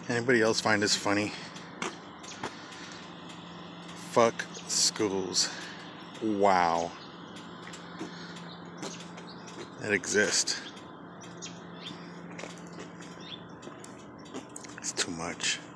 Anybody else find this funny? Fuck schools. Wow. It exists. It's too much.